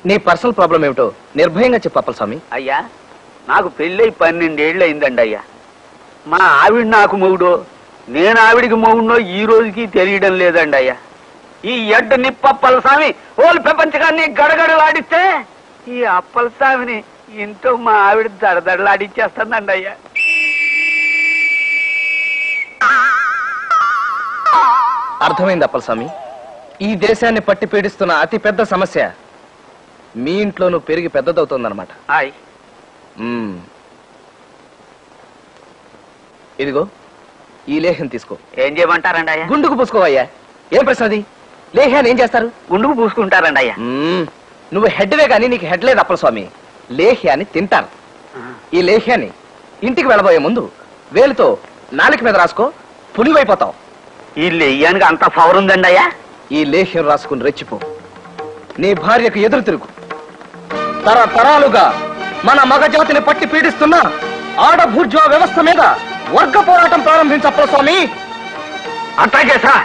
నీ personal problem ఏమిటో నిర్భయంగా చెప్పు అప్పలస్వామి. అయ్యా, నాకు పెళ్ళై 12 ఏళ్ళు అయిందండి అయ్యా. మా ఆవిడ నాకు మొగుడో, నేను ఆవిడికి మొగుడో ఈ రోజుకి తెలియడం లేదండి అయ్యా. ఈ ఎడ్డు నిప్పు అప్పలస్వామి ఓలు ప్రపంచకాన్ని గడగడలాడిస్తే ఈ అప్పలస్వామిని ఇంట్లో మా ఆవిడ దడదడలాడిచ్చేస్తుందండి అయ్యా. అర్థమైంది అప్పలస్వామి. ఈ దేశాన్ని పట్టి పీడిస్తున్న అతి పెద్ద సమస్య మీ ఇంట్లోనూ పెరిగి పెద్దదవుతోందన్నమాట. ఇదిగో ఈ లేహ్యం తీసుకో. ఏం చేయమంటారండి అయ్యా? గుండుకు పూసుకోవయ్యా. ఏం ప్రశ్న అది? లేహ్యాన్ని ఏం చేస్తారు? గుండుకు పూసుకుంటారండి అయ్యా. నువ్వు హెడ్వే కానీ నీకు హెడ్ లేదు అప్పలస్వామి. లేహ్యాన్ని తింటారు. ఈ లేహ్యాన్ని ఇంటికి వెళ్ళబోయే ముందు వేలుతో నాలుక మీద రాసుకో, పులివైపోతావు. ఈ లేహ్యానికి అంత పవర్ ఉందండి అయ్యా? ఈ లేహ్యం రాసుకుని రెచ్చిపో. నీ భార్యకు ఎదురు తిరుగు. తరతరాలుగా మన మగజాతిని పట్టి పీడిస్తున్న ఆడభూర్జువా వ్యవస్థ మీద వర్గ పోరాటం ప్రారంభించు అప్పలస్వామి. అట్లాగే సార్.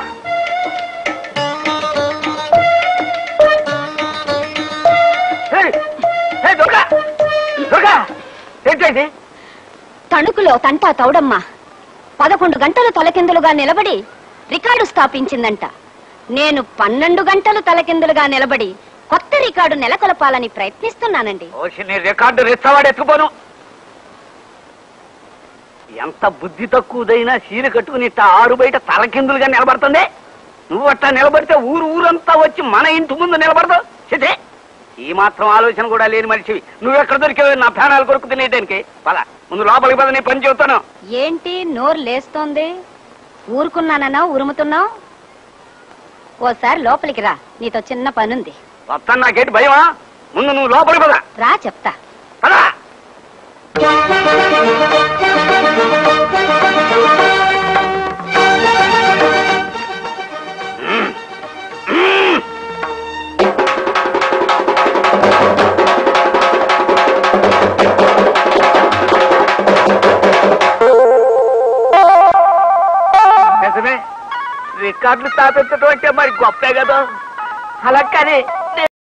తణుకులో తంటా తౌడమ్మ 11 గంటలు తలకిందులుగా నిలబడి రికార్డు స్థాపించిందంట. నేను 12 గంటలు తలకిందులుగా నిలబడి కొత్త రికార్డు నెలకొల్పాలని ప్రయత్నిస్తున్నానండి. రికార్డు రెచ్చవాడెత్తుకుపోను. ఎంత బుద్ధి తక్కువదైనా చీర కట్టుకుని ఆరు బయట తలకిందులుగా నిలబడుతుంది. నువ్వు అట్లా నిలబడితే ఊరంతా వచ్చి మన ఇంటి ముందు నిలబడదు. చితే, ఈ మాత్రం ఆలోచన కూడా లేని మనిషివి. నువ్వెక్కడ దొరికేవి నా ప్రాణాలు కొరకు తినేదానికి? పద, ముందు లోపలికి పద, నీ పని చెబుతాను. ఏంటి నోరు లేస్తోంది? ఊరుకున్నానన్నా ఉరుముతున్నావు? ఓసారి లోపలికి రా, నీతో చిన్న పనుంది. వస్తాను, నాకేంటి భయమా? ముందు నువ్వు లోపలికి పద. రా చెప్తా. పదా. రికార్డులు స్థాపించడం అంటే మరి గొప్పే కదా. అలా కానీ